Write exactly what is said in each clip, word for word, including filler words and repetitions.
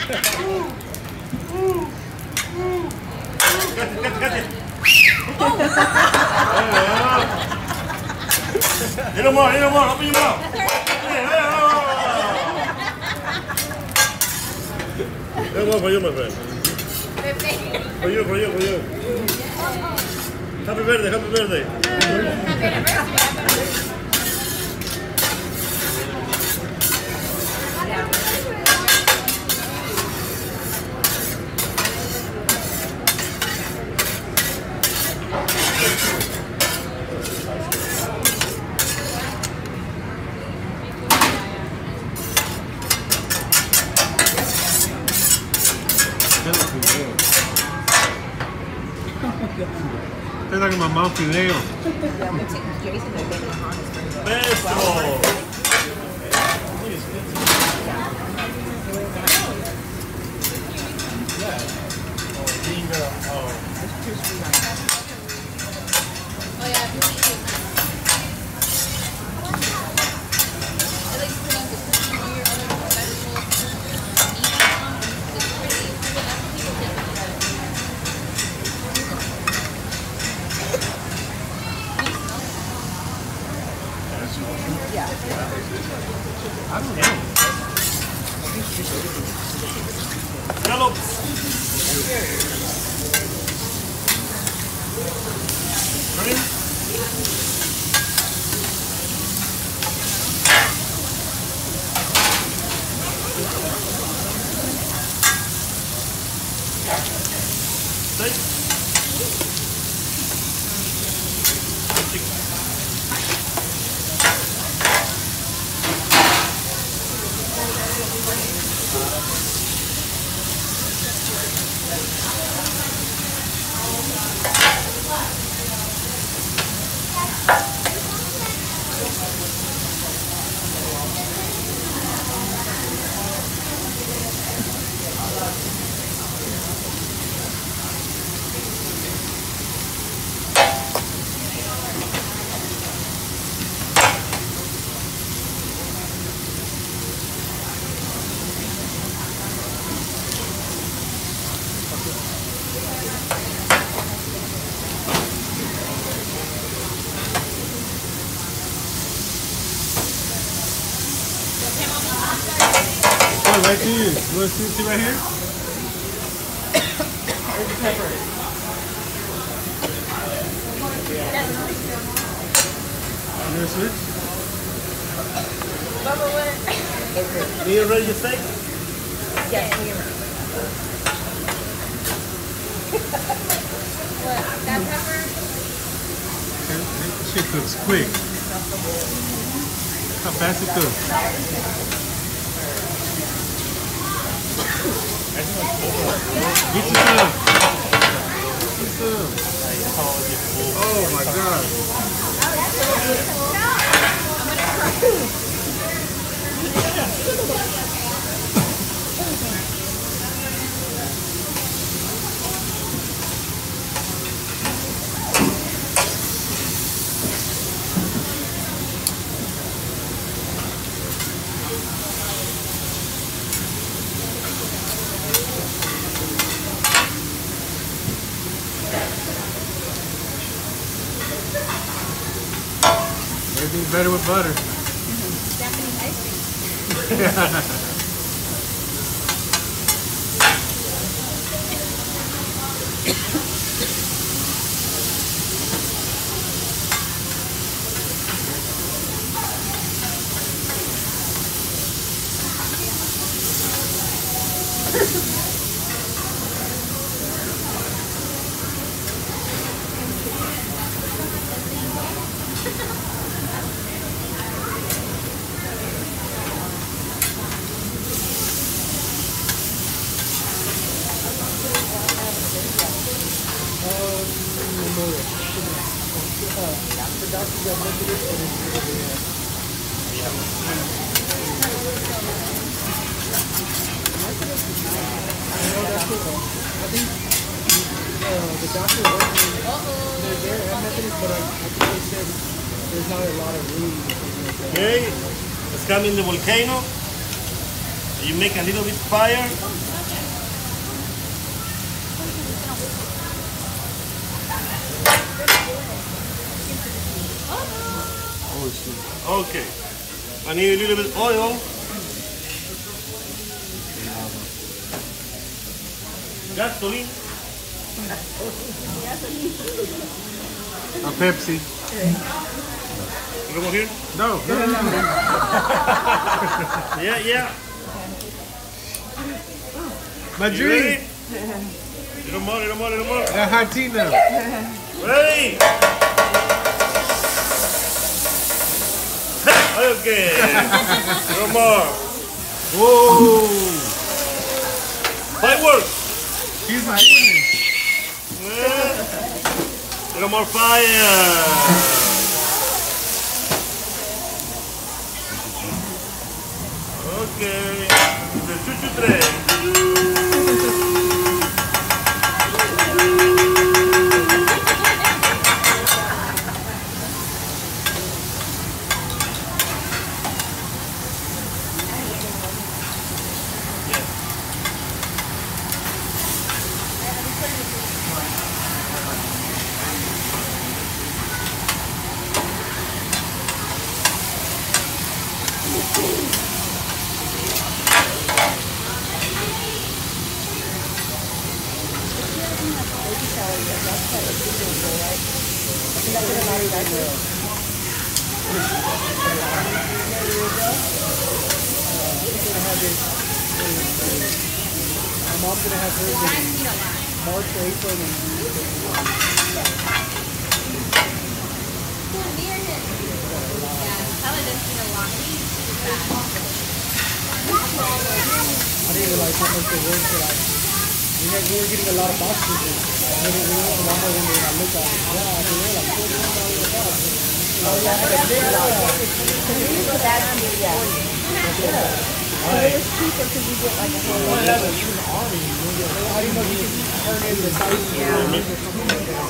Got it, got it, got it. Little more, little more, open your mouth. Little more for you, my friend. For you, for you, for you. Happy birthday, happy birthday. Tastes like my mom's fideo. Beso. I don't know. Scallops. Ready? Steak. Oh, right to you. You want to see, see right here? Where's the pepper? You want to switch? Medium ready your steak? Yes, medium rare. What? That pepper? This shit cooks quick. How fast it cooks. Get some. Get some. Oh my god. Everything's better with butter. Japanese ice cream. Okay, it's coming the volcano. You make a little bit fire. Oh, shit. Okay. I need a little bit of oil. Gasoline. A Pepsi. You go here? No, no, no, no. Yeah, yeah. My You drink. ready? Little more, little more, little more. That hot tea now. Ready? Okay. Little more. Whoa. Fireworks. He's my winning. Yeah. Little more fire. Okay. The two, two, three. My mom's gonna have hers in March or April. And I didn't realize how much they were for like. We, had, we were getting a lot of boxes and when we went to Walmart one day and I looked at it. Yeah, they were like forty-one dollars a box. Oh, yeah, so it was cheaper because you get like a whole lot of even army. I didn't know you could turn in the size of your army or something like that.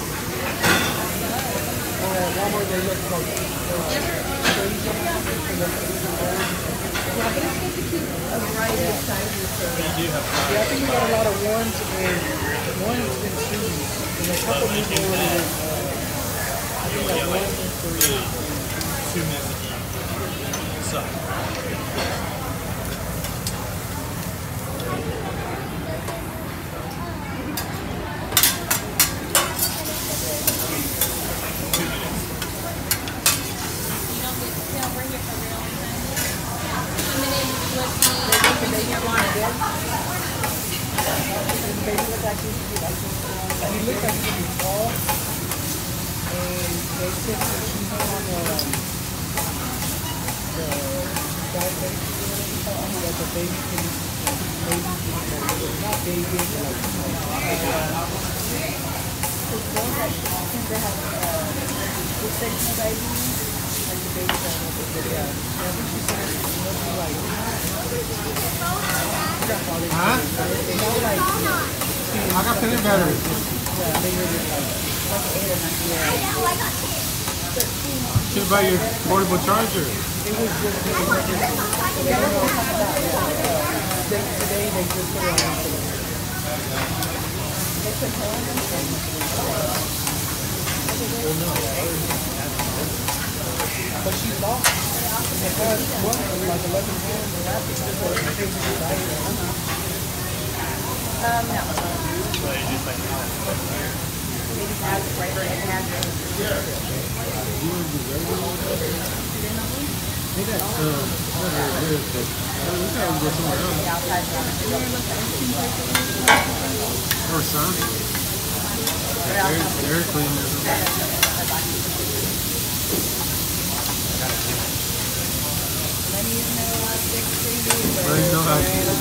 Or at Walmart they look like thirty something. Yeah, but it's good to keep a variety of sizes. So. Yeah, I think we got a lot of ones and ones and twos. And a couple people ordered uh, I think like one and three. Two minutes. So. Huh? I got plenty of batteries. Should buy your portable charger. It was just really interesting. So they don't know today they just put it on Instagram. But she lost. It has one like eleven pounds of rapid. So I think she died. Um, no. Maybe add right where it has it. They got some, not very good, but we gotta go somewhere else. The outside one. Or some. They're, they're clean. Well, you know how to do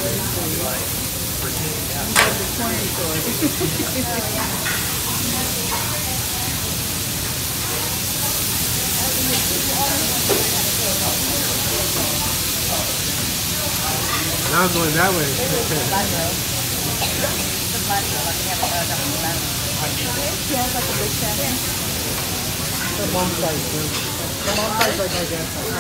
Now I'm going that way. Her mom's size, too. Her mom's size like my dad's size.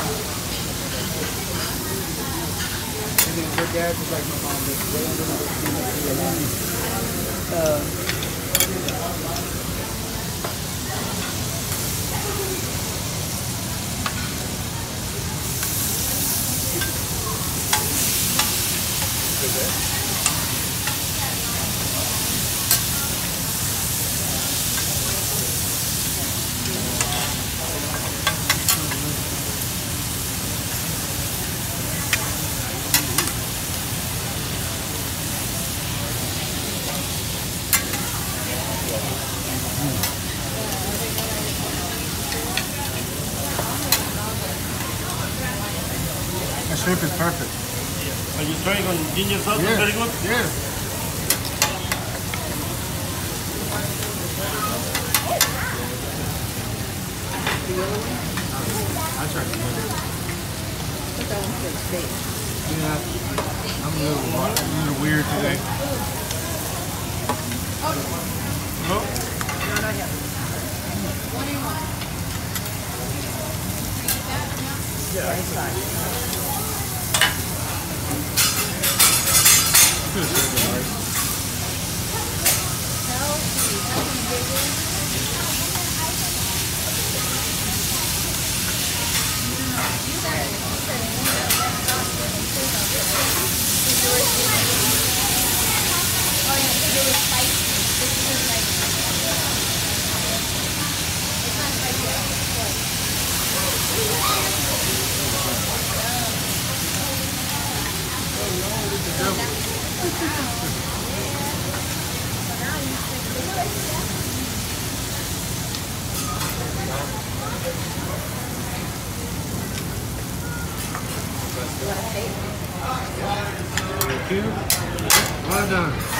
And then her dad was like my mom. They don't know. Uh, is perfect. Are you trying on ginger sauce? Yes. Very good. Yes. I tried the other. But that one's for the steak. Yeah, I'm a little, a little weird today. No? No, not yet. Right side. Could have served it right. Thank you. Well done.